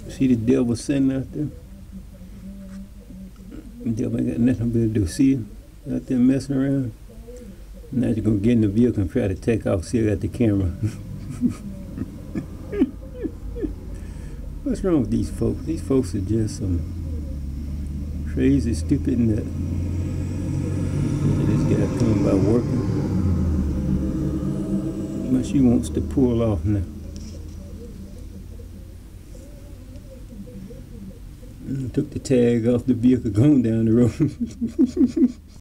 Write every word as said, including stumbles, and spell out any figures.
See the devil sitting out there? The devil ain't got nothing to do. See him out there messing around? Now you're gonna get in the vehicle and try to take off, see I got the camera. What's wrong with these folks? These folks are just some crazy, stupid nut. This guy coming by working. But she wants to pull off now. Took the tag off the vehicle going down the road.